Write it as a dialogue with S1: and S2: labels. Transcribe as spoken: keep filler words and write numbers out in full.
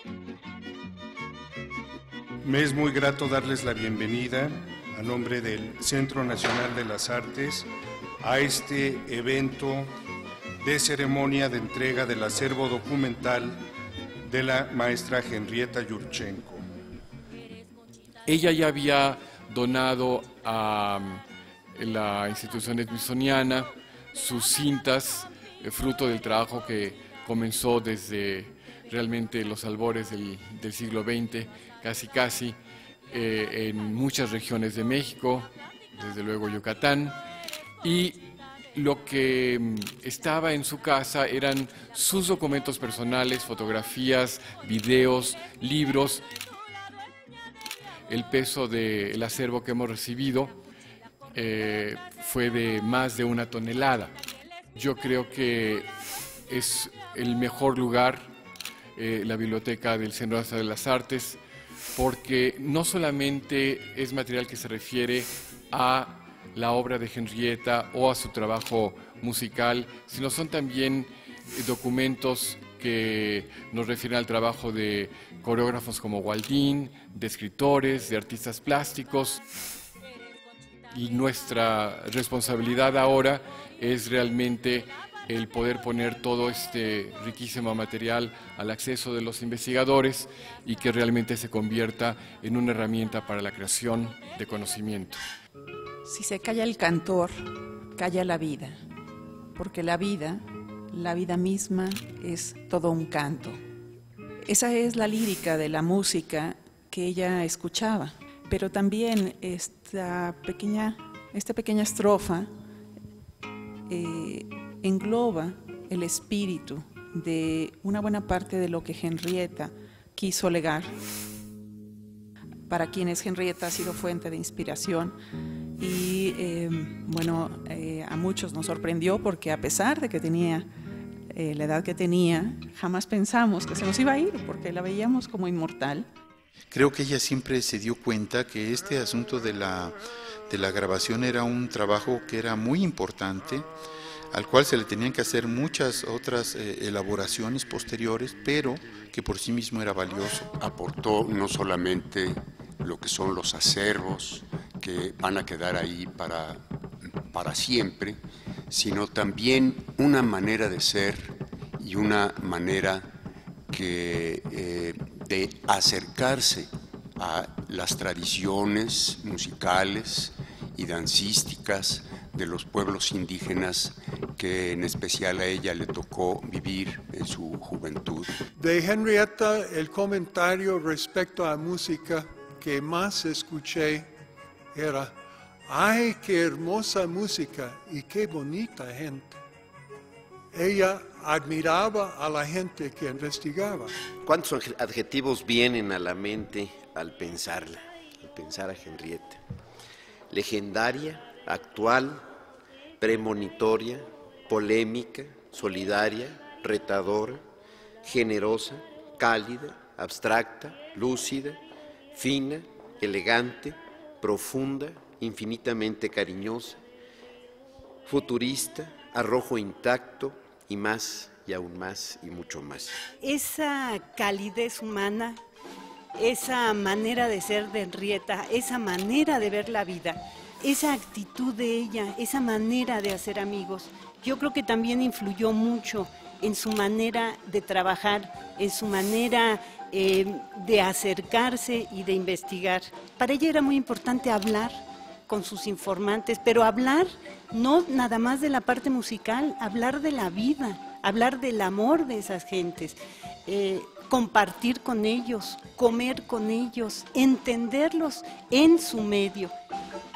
S1: Me es muy grato darles la bienvenida a nombre del Centro Nacional de las Artes a este evento de ceremonia de entrega del acervo documental de la maestra Henrietta Yurchenko.
S2: Ella ya había donado a la institución smithsoniana sus cintas, fruto del trabajo que comenzó desde realmente los albores del, del siglo veinte, casi casi, eh, en muchas regiones de México, desde luego Yucatán, y lo que estaba en su casa eran sus documentos personales, fotografías, videos, libros. El peso del acervo que hemos recibido eh, fue de más de una tonelada. Yo creo que es el mejor lugar, eh, la biblioteca del Centro Nacional de las Artes, porque no solamente es material que se refiere a la obra de Henrietta o a su trabajo musical, sino son también documentos que nos refieren al trabajo de coreógrafos como Waldín, de escritores, de artistas plásticos. Y nuestra responsabilidad ahora es realmente el poder poner todo este riquísimo material al acceso de los investigadores y que realmente se convierta en una herramienta para la creación de conocimiento.
S3: Si se calla el cantor, calla la vida, porque la vida, la vida misma es todo un canto. Esa es la lírica de la música que ella escuchaba, pero también esta pequeña, esta pequeña estrofa eh, engloba el espíritu de una buena parte de lo que Henrietta quiso legar. Para quienes Henrietta ha sido fuente de inspiración y eh, bueno, eh, a muchos nos sorprendió porque a pesar de que tenía eh, la edad que tenía, jamás pensamos que se nos iba a ir porque la veíamos como inmortal.
S4: Creo que ella siempre se dio cuenta que este asunto de la, de la grabación era un trabajo que era muy importante, al cual se le tenían que hacer muchas otras eh, elaboraciones posteriores, pero que por sí mismo era valioso.
S5: Aportó no solamente lo que son los acervos, que van a quedar ahí para, para siempre, sino también una manera de ser y una manera que, eh, de acercarse a las tradiciones musicales y dancísticas de los pueblos indígenas que en especial a ella le tocó vivir en su juventud.
S6: De Henrietta, el comentario respecto a música que más escuché era: ¡ay, qué hermosa música y qué bonita gente! Ella admiraba a la gente que investigaba.
S7: ¿Cuántos adjetivos vienen a la mente al pensarla, al pensar a Henrietta? Legendaria, actual, premonitoria, polémica, solidaria, retadora, generosa, cálida, abstracta, lúcida, fina, elegante, profunda, infinitamente cariñosa, futurista, arrojo intacto y más y aún más y mucho más.
S8: Esa calidez humana, esa manera de ser de Henrietta, esa manera de ver la vida, esa actitud de ella, esa manera de hacer amigos, yo creo que también influyó mucho en su manera de trabajar, en su manera eh, de acercarse y de investigar. Para ella era muy importante hablar con sus informantes, pero hablar no nada más de la parte musical, hablar de la vida, hablar del amor de esas gentes, eh, compartir con ellos, comer con ellos, entenderlos en su medio.